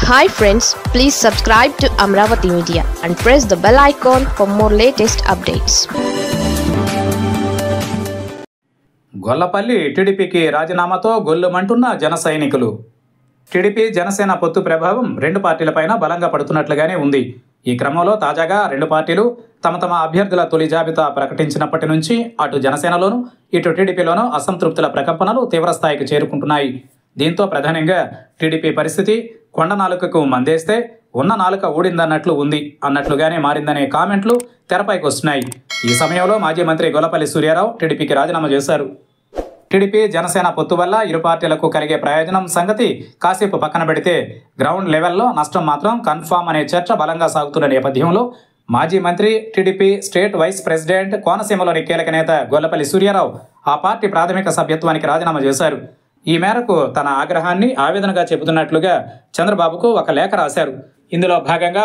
Hi friends, please subscribe to Amravati Media and press the bell icon for more latest updates. Gollapalli టీడీపీకి రాజీనామాతో గొల్లుమంటున్న జన సైనికులు. TDP Janasena పొత్తు ప్రభావం రెండు పార్టీలపైన బలంగా పడుతున్నట్లుగానే ఉంది. ఈ క్రమంలో తాజాగా రెండు పార్టీలు తమ అభ్యర్థుల తొలి జాబితా ప్రకటించినప్పటి నుంచి అటు జనసేనలోనూ ఇటు టీడీపీలోనూ అసంతృప్తుల ప్రకంపనలు తీవ్రస్థాయికి చేరుకుంటున్నాయి. దీంతో ప్రధానంగా టీడీపీ పరిస్థితి కొండ నాలుకకు మందేస్తే ఉన్న నాలుక ఊడిందన్నట్లు ఉంది అన్నట్లుగానే మారిందనే కామెంట్లు తెరపైకి వస్తున్నాయి. ఈ సమయంలో మాజీ మంత్రి గొల్లపల్లి సూర్యారావు టీడీపీకి రాజీనామా చేశారు. టీడీపీ జనసేన పొత్తు వల్ల ఇరు పార్టీలకు కలిగే ప్రయోజనం సంగతి కాసేపు పక్కన పెడితే గ్రౌండ్ లెవెల్లో నష్టం మాత్రం కన్ఫామ్ అనే చర్చ బలంగా సాగుతున్న నేపథ్యంలో మాజీ మంత్రి టీడీపీ స్టేట్ వైస్ ప్రెసిడెంట్ కోనసీమలోని కీలక నేత గొల్లపల్లి సూర్యారావు ఆ పార్టీ ప్రాథమిక సభ్యత్వానికి రాజీనామా చేశారు. ఈ మేరకు తన ఆగ్రహాన్ని ఆవేదనగా చెబుతున్నట్లుగా చంద్రబాబుకు ఒక లేఖ రాశారు. ఇందులో భాగంగా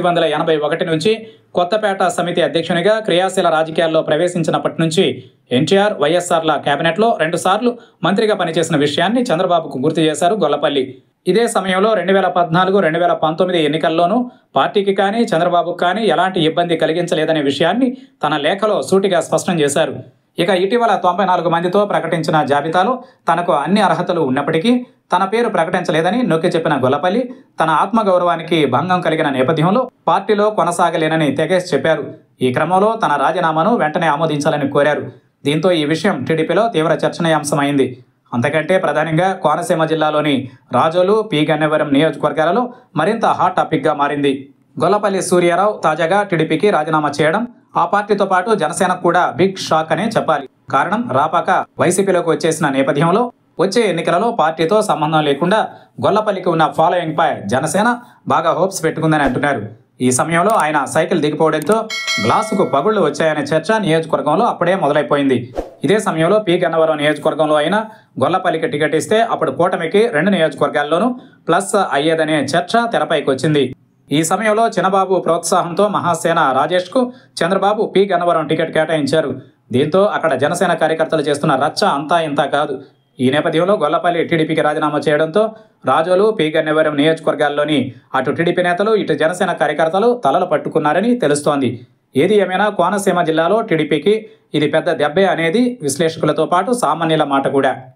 1981 నుంచి కొత్తపేట సమితి అధ్యక్షునిగా క్రియాశీల రాజకీయాల్లో ప్రవేశించినప్పటి నుంచి ఎన్టీఆర్, వైఎస్ఆర్ల కేబినెట్లో 2 సార్లు మంత్రిగా పనిచేసిన విషయాన్ని చంద్రబాబుకు గుర్తు చేశారు గొల్లపల్లి. ఇదే సమయంలో 2014, 2019 ఎన్నికల్లోనూ పార్టీకి కానీ చంద్రబాబుకు కానీ ఎలాంటి ఇబ్బంది కలిగించలేదనే విషయాన్ని తన లేఖలో సూటిగా స్పష్టం చేశారు. ఇక ఇటీవల 94 మందితో ప్రకటించిన జాబితాలో తనకు అన్ని అర్హతలు ఉన్నప్పటికీ తన పేరు ప్రకటించలేదని నొక్కి చెప్పిన గొల్లపల్లి తన ఆత్మగౌరవానికి భంగం కలిగిన నేపథ్యంలో పార్టీలో కొనసాగలేనని తెగేసి చెప్పారు. ఈ క్రమంలో తన రాజీనామాను వెంటనే ఆమోదించాలని కోరారు. దీంతో ఈ విషయం టీడీపీలో తీవ్ర చర్చనీయాంశమైంది. అంతకంటే ప్రధానంగా కోనసీమ జిల్లాలోని రాజోలు, పి గన్నవరం నియోజకవర్గాలలో మరింత హాట్ టాపిక్గా మారింది. గొల్లపల్లి సూర్యారావు తాజాగా టీడీపీకి రాజీనామా చేయడం ఆ పార్టీతో పాటు జనసేనకు కూడా బిగ్ షాక్ అనే చెప్పాలి. కారణం రాపాక వైసీపీలోకి వచ్చేసిన నేపథ్యంలో వచ్చే ఎన్నికలలో పార్టీతో సంబంధం లేకుండా గొల్లపల్లికి ఉన్న ఫాలోయింగ్ పై జనసేన బాగా హోప్స్ పెట్టుకుందని అంటున్నారు. ఈ సమయంలో ఆయన సైకిల్ దిగిపోవడంతో గ్లాసుకు పగుళ్లు వచ్చాయనే చర్చ నియోజకవర్గంలో అప్పుడే మొదలైపోయింది. ఇదే సమయంలో పి గన్నవరం నియోజకవర్గంలో అయినా గొల్లపల్లికి టికెట్ ఇస్తే అప్పుడు కూటమికి 2 నియోజకవర్గాల్లోనూ ప్లస్ అయ్యేదనే చర్చ తెరపైకి వచ్చింది. ఈ సమయంలో చిన్నబాబు ప్రోత్సాహంతో మహాసేన రాజేష్కు చంద్రబాబు పి గన్నవరం టికెట్ కేటాయించారు. దీంతో అక్కడ జనసేన కార్యకర్తలు చేస్తున్న రచ్చ అంతా ఇంతా కాదు. ఈ నేపథ్యంలో గొల్లపల్లి టీడీపీకి రాజీనామా చేయడంతో రాజోలు, పి గన్నవరం నియోజకవర్గాల్లోని అటు టీడీపీ నేతలు ఇటు జనసేన కార్యకర్తలు తలలు పట్టుకున్నారని తెలుస్తోంది. ఏది ఏమైనా కోనసీమ జిల్లాలో టీడీపీకి ఇది పెద్ద దెబ్బే అనేది విశ్లేషకులతో పాటు సామాన్యుల మాట కూడా.